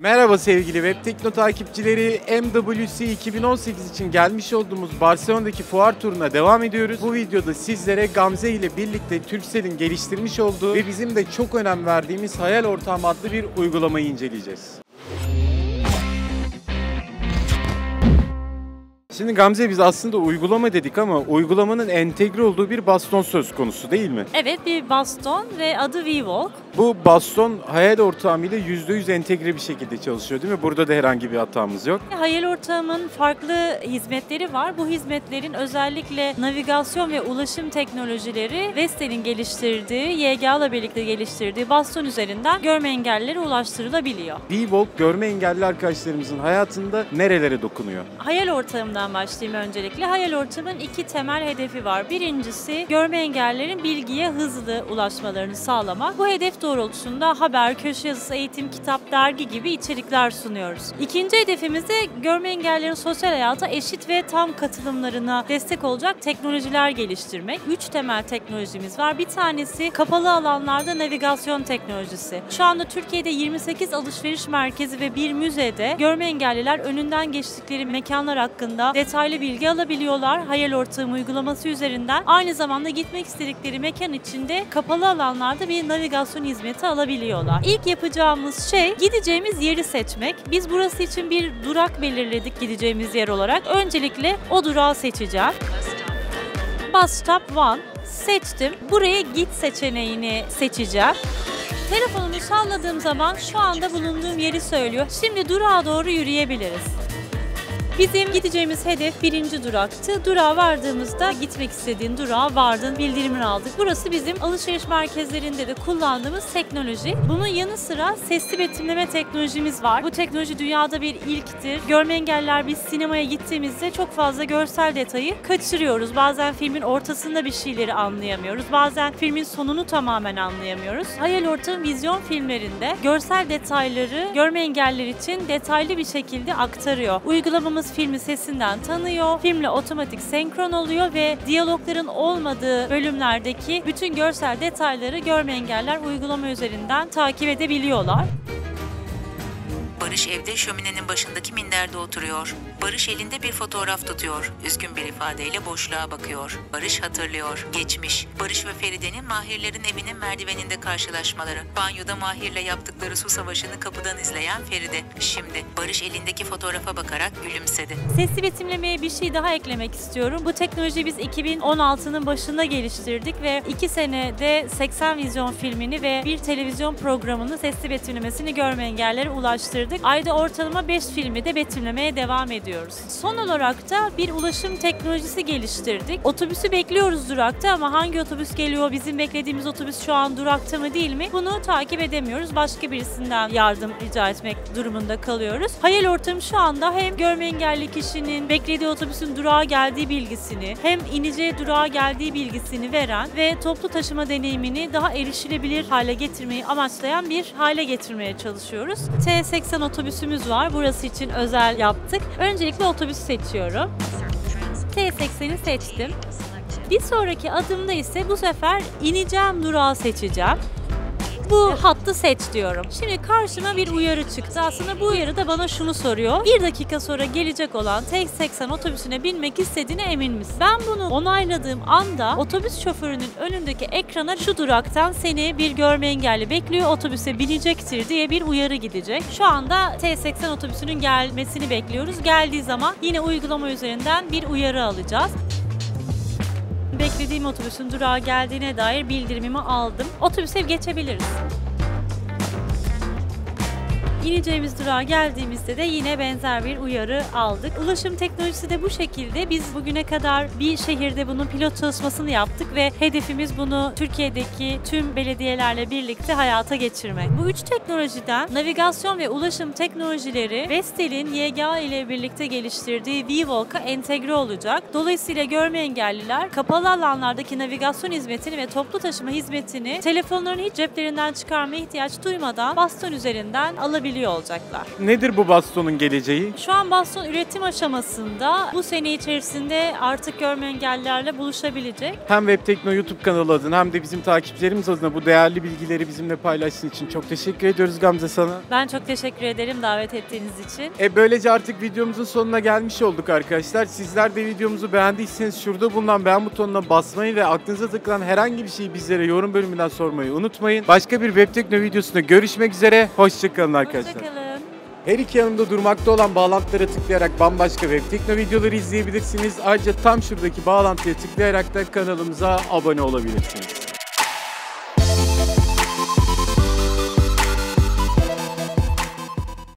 Merhaba sevgili Web Tekno takipçileri. MWC 2018 için gelmiş olduğumuz Barcelona'daki fuar turuna devam ediyoruz. Bu videoda sizlere Gamze ile birlikte Turkcell'in geliştirmiş olduğu ve bizim de çok önem verdiğimiz Hayal Ortağım adlı bir uygulamayı inceleyeceğiz. Şimdi Gamze, biz aslında uygulama dedik ama uygulamanın entegre olduğu bir baston söz konusu değil mi? Evet, bir baston ve adı V-Walk. Bu baston Hayal Ortağım ile %100 entegre bir şekilde çalışıyor değil mi? Burada da herhangi bir hatamız yok. Hayal Ortağım'ın farklı hizmetleri var. Bu hizmetlerin özellikle navigasyon ve ulaşım teknolojileri Vestel'in geliştirdiği, YGA'la birlikte geliştirdiği baston üzerinden görme engellilere ulaştırılabiliyor. V-Walk görme engelli arkadaşlarımızın hayatında nerelere dokunuyor? Hayal Ortağım'dan başlayayım öncelikle. Hayal Ortağım'ın iki temel hedefi var. Birincisi, görme engellilerin bilgiye hızlı ulaşmalarını sağlamak. Bu hedef doğrultusunda haber, köşe yazısı, eğitim, kitap, dergi gibi içerikler sunuyoruz. İkinci hedefimiz de görme engellilerin sosyal hayata eşit ve tam katılımlarına destek olacak teknolojiler geliştirmek. 3 temel teknolojimiz var. Bir tanesi kapalı alanlarda navigasyon teknolojisi. Şu anda Türkiye'de 28 alışveriş merkezi ve bir müzede görme engelliler önünden geçtikleri mekanlar hakkında detaylı bilgi alabiliyorlar. Hayal Ortağım uygulaması üzerinden aynı zamanda gitmek istedikleri mekan içinde kapalı alanlarda bir navigasyon hizmeti alabiliyorlar. İlk yapacağımız şey gideceğimiz yeri seçmek. Biz burası için bir durak belirledik gideceğimiz yer olarak. Öncelikle o durağı seçeceğim. Bus Stop 1 seçtim. Buraya git seçeneğini seçeceğim. Telefonumu salladığım zaman şu anda bulunduğum yeri söylüyor. Şimdi durağa doğru yürüyebiliriz. Bizim gideceğimiz hedef birinci duraktı. Durağa vardığımızda gitmek istediğin durağa vardın bildirimini aldık. Burası bizim alışveriş merkezlerinde de kullandığımız teknoloji. Bunun yanı sıra sesli betimleme teknolojimiz var. Bu teknoloji dünyada bir ilktir. Görme engelliler biz sinemaya gittiğimizde çok fazla görsel detayı kaçırıyoruz. Bazen filmin ortasında bir şeyleri anlayamıyoruz. Bazen filmin sonunu tamamen anlayamıyoruz. Hayal Ortağım vizyon filmlerinde görsel detayları görme engelliler için detaylı bir şekilde aktarıyor. Uygulamamız filmi sesinden tanıyor, filmle otomatik senkron oluyor ve diyalogların olmadığı bölümlerdeki bütün görsel detayları görme engelliler uygulama üzerinden takip edebiliyorlar. Barış evde şöminenin başındaki minderde oturuyor. Barış elinde bir fotoğraf tutuyor. Üzgün bir ifadeyle boşluğa bakıyor. Barış hatırlıyor. Geçmiş. Barış ve Feride'nin Mahirlerin evinin merdiveninde karşılaşmaları. Banyoda Mahir'le yaptıkları su savaşını kapıdan izleyen Feride. Şimdi Barış elindeki fotoğrafa bakarak gülümsedi. Sesli betimlemeye bir şey daha eklemek istiyorum. Bu teknolojiyi biz 2016'nın başında geliştirdik ve 2 senede 80 vizyon filmini ve bir televizyon programının sesli betimlemesini görme engellilere ulaştırdık. Ayda ortalama 5 filmi de betimlemeye devam ediyoruz. Son olarak da bir ulaşım teknolojisi geliştirdik. Otobüsü bekliyoruz durakta ama hangi otobüs geliyor, bizim beklediğimiz otobüs şu an durakta mı değil mi? Bunu takip edemiyoruz. Başka birisinden yardım rica etmek durumunda kalıyoruz. Hayal Ortağım şu anda hem görme engelli kişinin beklediği otobüsün durağa geldiği bilgisini hem ineceği durağa geldiği bilgisini veren ve toplu taşıma deneyimini daha erişilebilir hale getirmeyi amaçlayan bir hale getirmeye çalışıyoruz. T80 otobüsümüz var. Burası için özel yaptık. Öncelikle otobüs seçiyorum. T80'i seçtim. Bir sonraki adımda ise bu sefer ineceğim durağı seçeceğim. Bu hattı seç diyorum. Şimdi karşıma bir uyarı çıktı. Aslında bu uyarı da bana şunu soruyor. 1 dakika sonra gelecek olan T80 otobüsüne binmek istediğine emin misin? Ben bunu onayladığım anda otobüs şoförünün önündeki ekrana şu duraktan seni bir görme engelli bekliyor, otobüse binecektir diye bir uyarı gidecek. Şu anda T80 otobüsünün gelmesini bekliyoruz. Geldiği zaman yine uygulama üzerinden bir uyarı alacağız. Beklediğim otobüsün durağa geldiğine dair bildirimimi aldım. Otobüse geçebiliriz. İneceğimiz durağa geldiğimizde de yine benzer bir uyarı aldık. Ulaşım teknolojisi de bu şekilde. Biz bugüne kadar bir şehirde bunun pilot çalışmasını yaptık ve hedefimiz bunu Türkiye'deki tüm belediyelerle birlikte hayata geçirmek. Bu 3 teknolojiden navigasyon ve ulaşım teknolojileri Vestel'in YGA ile birlikte geliştirdiği V-Walk'a entegre olacak. Dolayısıyla görme engelliler kapalı alanlardaki navigasyon hizmetini ve toplu taşıma hizmetini telefonlarını hiç ceplerinden çıkarmaya ihtiyaç duymadan baston üzerinden alabiliyorlar. kullanabiliyor olacaklar. Nedir bu bastonun geleceği? Şu an baston üretim aşamasında, bu sene içerisinde artık görme engellilerle buluşabilecek. Hem Webtekno YouTube kanalı adına hem de bizim takipçilerimiz adına bu değerli bilgileri bizimle paylaştığın için çok teşekkür ediyoruz Gamze sana. Ben çok teşekkür ederim davet ettiğiniz için. Böylece artık videomuzun sonuna gelmiş olduk arkadaşlar. Sizler de videomuzu beğendiyseniz şurada bulunan beğen butonuna basmayı ve aklınıza takılan herhangi bir şeyi bizlere yorum bölümünden sormayı unutmayın. Başka bir Webtekno videosunda görüşmek üzere. Hoşçakalın arkadaşlar. Hoşçakalın. Her iki yanımda durmakta olan bağlantılara tıklayarak bambaşka Webtekno videoları izleyebilirsiniz. Ayrıca tam şuradaki bağlantıya tıklayarak da kanalımıza abone olabilirsiniz.